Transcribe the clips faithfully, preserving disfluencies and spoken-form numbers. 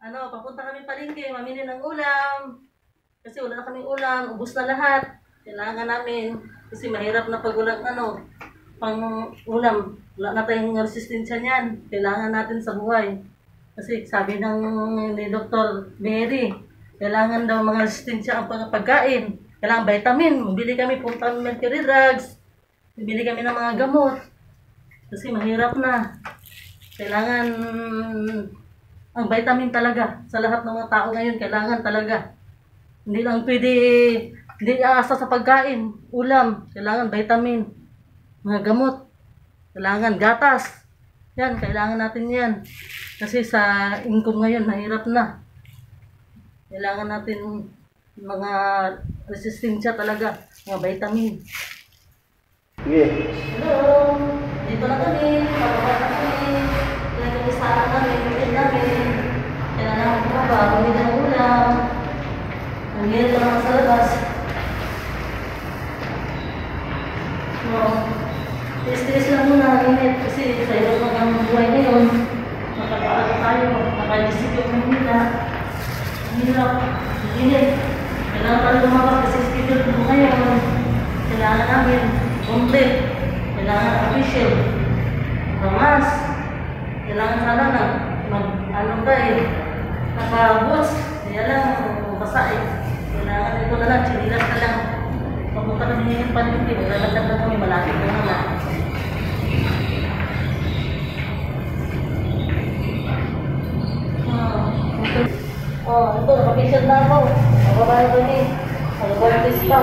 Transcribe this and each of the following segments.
ano, papunta kami palengke, mamili ng ulam. Kasi wala na kaming ulam, ubos na lahat. Kailangan namin, kasi mahirap na pag walang ano, pang ulam. Wala na tayong resistensya niyan. Kailangan natin sa buhay. Kasi sabi ng ni Doctor Mary, kailangan daw mga resistensya ang pag- pagkain. Kailangan vitamin. Bili kami punta ng mercury drugs. Bili kami ng mga gamot. Kasi mahirap na. Kailangan ang vitamin talaga. Sa lahat ng mga tao ngayon, kailangan talaga. Hindi lang pwede, hindi aasa sa pagkain, ulam, kailangan vitamin, mga gamot, kailangan gatas. Yan, kailangan natin yan. Kasi sa income ngayon, mahirap na. Kailangan natin mga resistensya talaga, mga vitamin. Sige. Hello, dito na kami, pababa na kami. Kailangan kami sa akin namin, bitin namin. Kailangan namin bumaba, bumili ng ulam. Nangyari lang sa labas. So, tiis-tiis lang muna, init. Kasi sa iyo mga ang buhay ngayon, nakapaato tayo, nakalisip yung Manila. Hirap, init. Kailangan tayo lumabas kasi schedule mo ngayon. Kailangan namin, complete. Kailangan official. Ramas. Kailangan sana na mag, ano tayo, naka-boots. Kaya lang, basa eh. Kailangan ito na lang, chinilas na lang. Papunta kami ngayon palengke, maglalagdag na kami, malapit na naman. Oh, ito, oh, ito, nakapisyon na ako. Mababayo kami. Mag-bartis pa.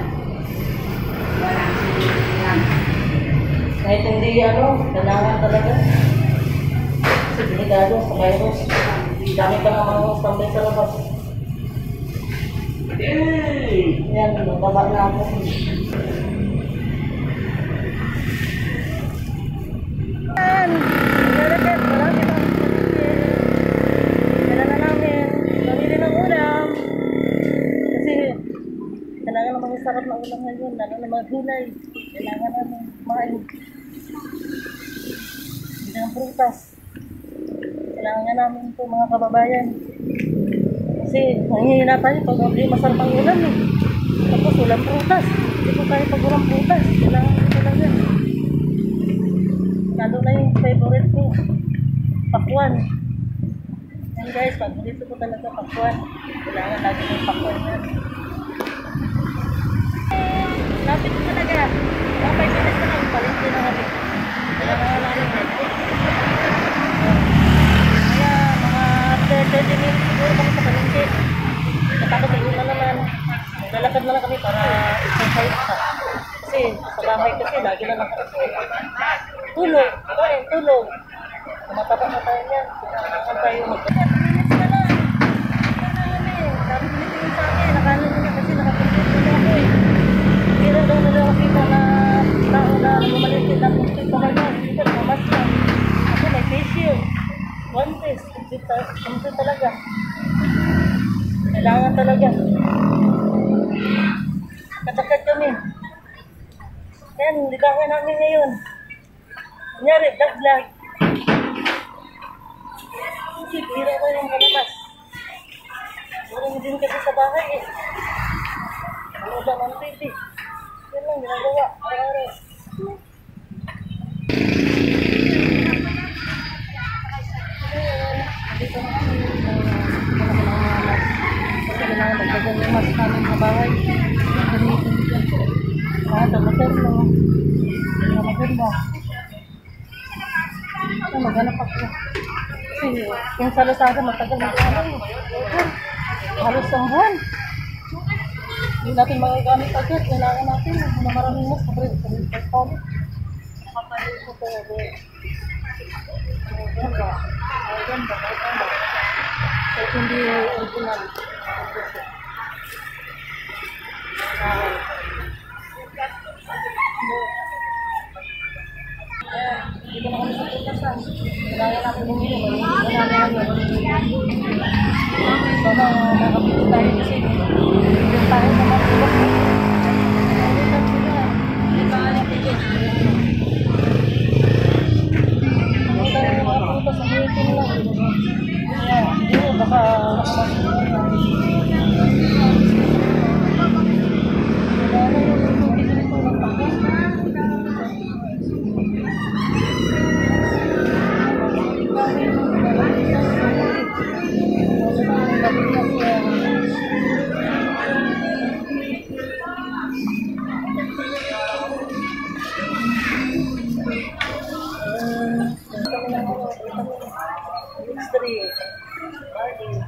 Kahit hindi ano, kailangan talaga. Kasi delikado sa virus. Dami pa ng mga tambay sa labas. Yan, bababa na ako. Yan! Naglalagad, marami ng palengke. Kailangan namin mamili ng ulam. Kasi kailangan naman yung sarap na ulam ngayon, lalo na mga gulay. Kailangan namin kumain. Hindi ng prutas. Kailangan nga namin ito mga kababayan. Kasi nangyayala tayo pag hindi masarap ang ulam eh. Tapos walang prutas. Hindi po tayo pag walang prutas. Kailangan ito talaga. Lalo na yung favorite ko. Pakwan. Yan guys, paborito ko talaga pakwan. Kailangan lagi ng pakwan yan. Lapit ko talaga. Mga five minutes na lang. Palengke na kami. Kailangan nga namin medyo. Kaya mga thirty minutes siguro kami sa palengke. Natakot na yun na naman. Lalakad na lang kami para exercise pa. Kasi sa bahay kasi lagi na lang tulog. Kain, tulog. Matapos na tayo yan. Kailangan tayo mag- minutes na lang. Kailangan eh. Sabi tinitingin sa akin. Nakala nila kasi nakapuntit nila ako eh. Hindi na daw nila makita na tao na gumalintin na puntit talaga. Hindi ka namamas na. Kasi may face shield. One test. Puntit talaga. Kailangan talaga. Katakad kami. Yan, libangan namin ngayon. Kunyari, vlog-vlog. Kasi bihira ko yung kalabas. Walang din kasi sa bahay eh. Ano ba ng T V? Yan lang, ginagawa. Araw-araw. Dito na kami. Kasi kailangan magdagan yung mas namin sa bahay. Gamitin dyan. Ah, tamater mo. Tamater mo. Ah, maghanap ako. Kasi yung sa Lazada matagal na ano eh. Halos ang buwan. Hindi natin magagamit agad. Kailangan natin. Hindi na maraming mas. Kapag ito pali. Kapag ito pali. Ang ganda. Ang ganda. Ang ganda. Kahit hindi original. Dito na kami sa putasan. Kailangan natin bumili. Wala na yan. Sana nakapili tayo kasi yung tayo na matulog. Nalitan sila. Hindi ba alam tigil? Nalitan yung mga putas. Ang hitin lang. Kaya, yun. Baka Street, Bali,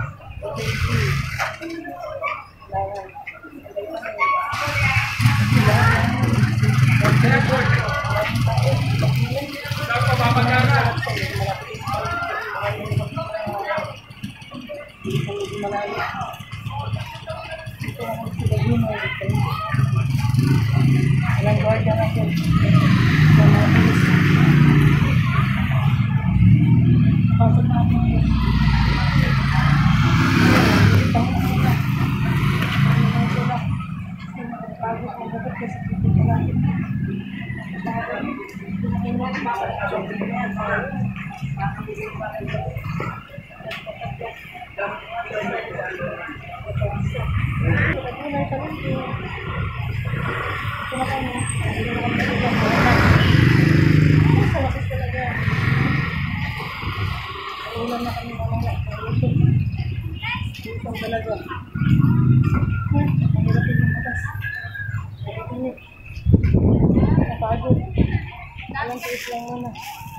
ulan na kami mamaya. Ito talaga. Mahirap yung matas. Napagod. Alam ko lang muna.